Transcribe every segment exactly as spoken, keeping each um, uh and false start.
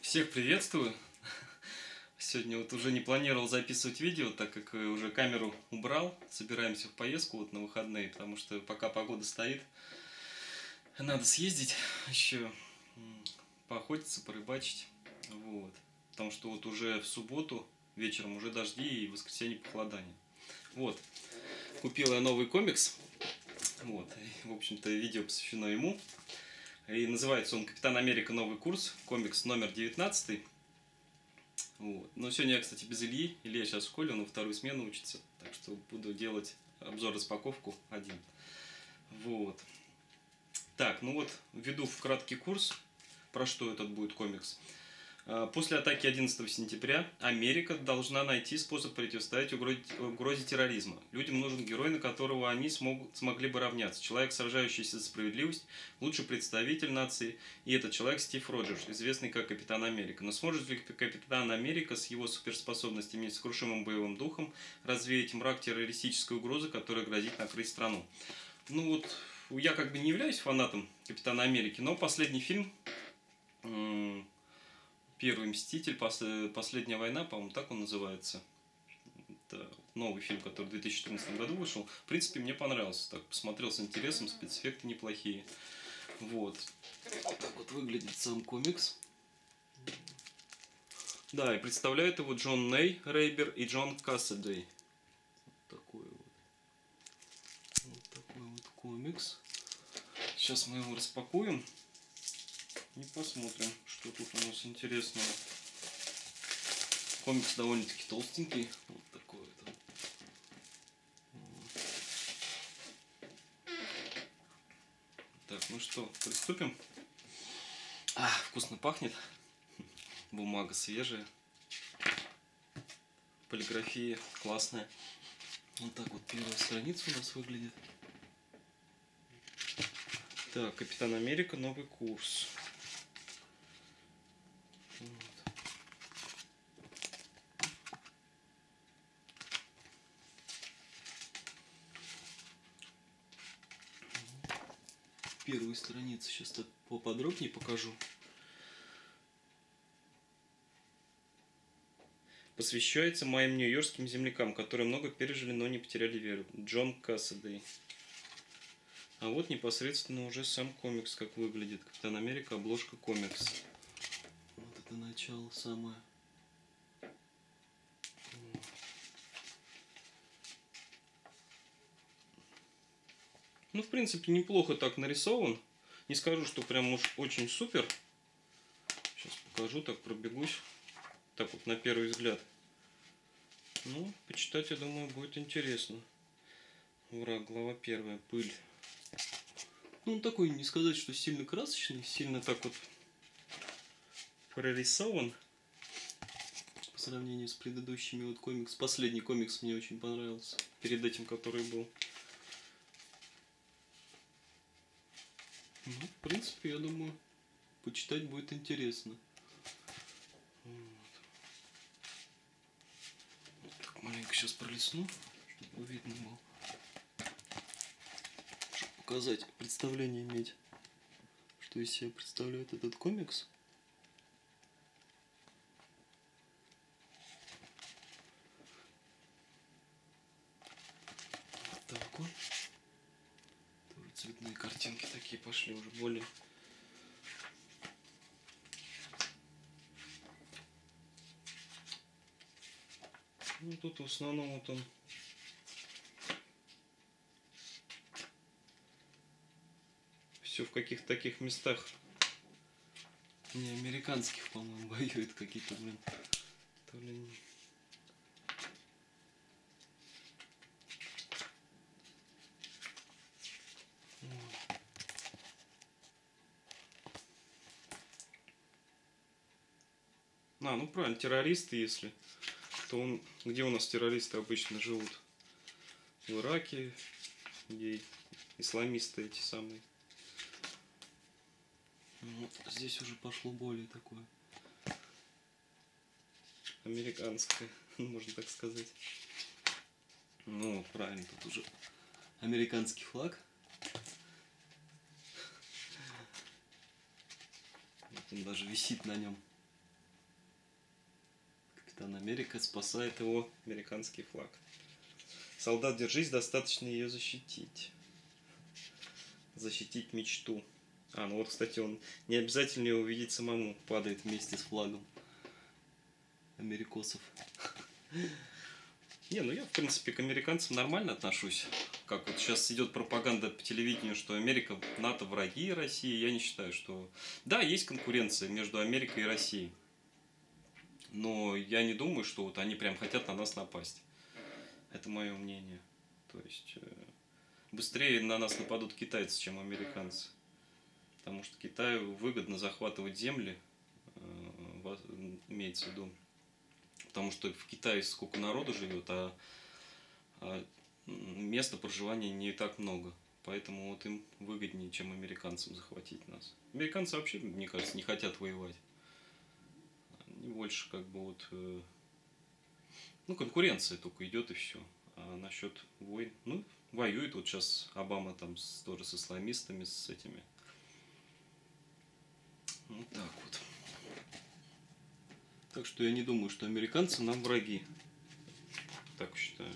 Всех приветствую! Сегодня вот уже не планировал записывать видео, так как уже камеру убрал. Собираемся в поездку вот на выходные, потому что пока погода стоит, надо съездить еще поохотиться, порыбачить. Вот. Потому что вот уже в субботу вечером уже дожди и в воскресенье похолодание. Вот. Купил я новый комикс. Вот. И, в общем-то, видео посвящено ему. И называется он «Капитан Америка. Новый курс». Комикс номер девятнадцатый. Вот. Но сегодня я, кстати, без Ильи. Илья сейчас в школе, он во вторую смену учится. Так что буду делать обзор-распаковку один. Вот. Так, ну вот, введу в краткий курс, про что этот будет комикс. После атаки одиннадцатого сентября Америка должна найти способ противостоять угрозе, угрозе терроризма. Людям нужен герой, на которого они смогут, смогли бы равняться. Человек, сражающийся за справедливость, лучший представитель нации. И этот человек Стив Роджерс, известный как Капитан Америка. Но сможет ли Капитан Америка с его суперспособностями и несокрушимым боевым духом развеять мрак террористической угрозы, которая грозит накрыть страну? Ну вот, я как бы не являюсь фанатом Капитана Америки, но последний фильм... Первый Мститель, Последняя война, по-моему, так он называется. Это новый фильм, который в две тысячи четырнадцатом году вышел. В принципе, мне понравился. Так посмотрел с интересом, спецэффекты неплохие. Вот. Вот так вот выглядит сам комикс. Да, и представляют его Джон Ней Рейбер и Джон Кассадей. Вот такой вот. Вот такой вот комикс. Сейчас мы его распакуем. И посмотрим, что тут у нас интересного. Комикс довольно-таки толстенький. Вот такой вот. Вот. Так, ну что, приступим. А, вкусно пахнет. Бумага свежая. Полиграфия классная. Вот так вот первая страница у нас выглядит. Так, Капитан Америка. Новый курс. Вот. Первую страницу сейчас так поподробнее покажу. Посвящается моим нью-йоркским землякам, которые много пережили, но не потеряли веру. Джон Кассадей. А вот непосредственно уже сам комикс, как выглядит. Капитан Америка, обложка комикс. Вот это начало самое. Ну, в принципе, неплохо так нарисован. Не скажу, что прям уж очень супер. Сейчас покажу, так пробегусь. Так вот, на первый взгляд. Ну, почитать, я думаю, будет интересно. Враг, глава первая, пыль. Ну, он такой, не сказать, что сильно красочный, сильно так вот прорисован. По сравнению с предыдущими вот комикс. Последний комикс мне очень понравился. Перед этим, который был. Ну, в принципе, я думаю, почитать будет интересно. Вот. Вот так маленько сейчас пролистну, чтобы видно было. Чтобы показать, представление иметь, что из себя представляет этот комикс. Вот так вот. Тоже цветные картинки такие пошли уже более. Ну, тут в основном вот он все в каких-то таких местах не американских, по-моему, воюет какие-то, блин, то ли... А, ну правильно, террористы, если, то он, где у нас террористы обычно живут? В Ираке, где исламисты эти самые. Ну, здесь уже пошло более такое американское, можно так сказать. Ну, правильно, тут уже американский флаг. Вот он даже висит на нем. Капитан Америка спасает его американский флаг. Солдат, держись, достаточно ее защитить. Защитить мечту. А, ну вот, кстати, он не обязательно ее увидеть самому. Падает вместе с флагом америкосов. Не, ну я, в принципе, к американцам нормально отношусь. Как вот сейчас идет пропаганда по телевидению, что Америка, НАТО враги России. Я не считаю, что... Да, есть конкуренция между Америкой и Россией. Но я не думаю, что вот они прям хотят на нас напасть. Это мое мнение. То есть быстрее на нас нападут китайцы, чем американцы. Потому что Китаю выгодно захватывать земли, имеется в виду. Потому что в Китае сколько народу живет, а, а места проживания не так много. Поэтому вот им выгоднее, чем американцам захватить нас. Американцы вообще, мне кажется, не хотят воевать. Они больше как бы вот... Ну, конкуренция только идет и все. А насчет войн... Ну, воюет вот сейчас Обама там с, тоже с исламистами, с этими. Вот так вот. Так что я не думаю, что американцы нам враги. Так считаю.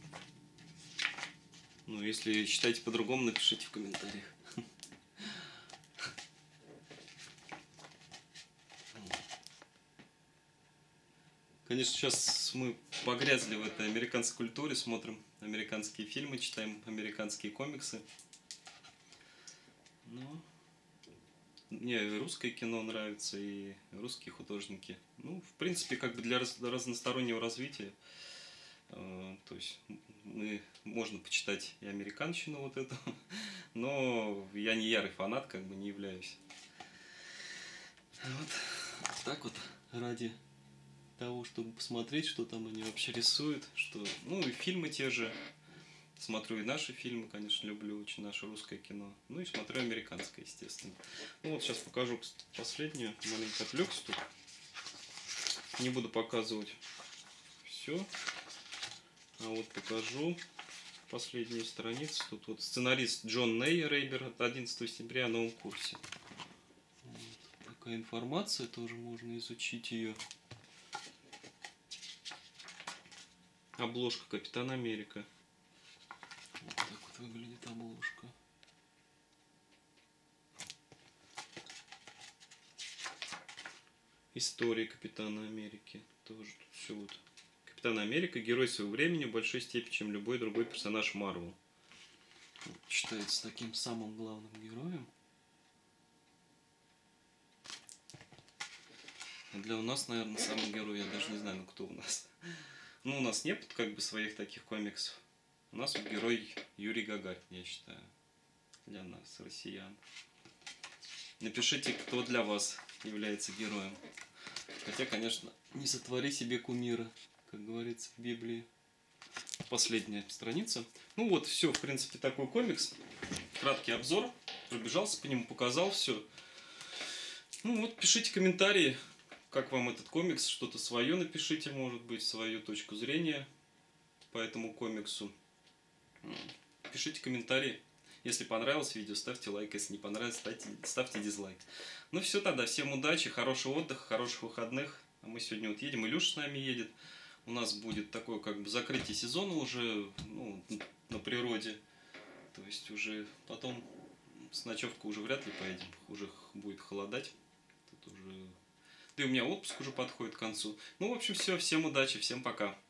Ну, если считаете по-другому, напишите в комментариях. Конечно, сейчас мы погрязли в этой американской культуре, смотрим американские фильмы, читаем американские комиксы. Но мне и русское кино нравится, и русские художники. Ну, в принципе, как бы для разностороннего развития. То есть мы, можно почитать и американщину вот эту, но я не ярый фанат, как бы не являюсь. Вот так вот, ради того, чтобы посмотреть, что там они вообще рисуют, что, ну и фильмы те же. Смотрю и наши фильмы, конечно, люблю очень, наше русское кино. Ну и смотрю американское, естественно. Ну вот сейчас покажу последнюю, маленько отвлекся тут. Не буду показывать все. А вот покажу последние страницы. Тут вот сценарист Джон Ней Рейбер от одиннадцатого сентября о новом курсе. Вот такая информация, тоже можно изучить ее. Обложка Капитан Америка. Вот так вот выглядит обложка. История Капитана Америки. Тоже тут все вот. Капитан Америка — герой своего времени в большой степени, чем любой другой персонаж Марвел. Считается таким самым главным героем. А для у нас, наверное, самый герой, я даже не знаю, ну кто у нас. Ну, у нас нет как бы своих таких комиксов. У нас вот герой Юрий Гагарин, я считаю. Для нас, россиян. Напишите, кто для вас является героем. Хотя, конечно, не сотвори себе кумира, как говорится в Библии. Последняя страница. Ну вот, все, в принципе, такой комикс. Краткий обзор. Пробежался по нему, показал все. Ну вот, пишите комментарии, как вам этот комикс. Что-то свое напишите, может быть, свою точку зрения по этому комиксу. Пишите комментарии. Если понравилось видео, ставьте лайк. Если не понравилось, ставьте, ставьте дизлайк. Ну все тогда. Всем удачи, хорошего отдыха, хороших выходных. А мы сегодня вот едем. Илюша с нами едет. У нас будет такое как бы закрытие сезона уже, ну, на природе. То есть уже потом с ночевкой уже вряд ли поедем. Уже будет холодать. Тут уже... Да и у меня отпуск уже подходит к концу. Ну, в общем, все. Всем удачи. Всем пока.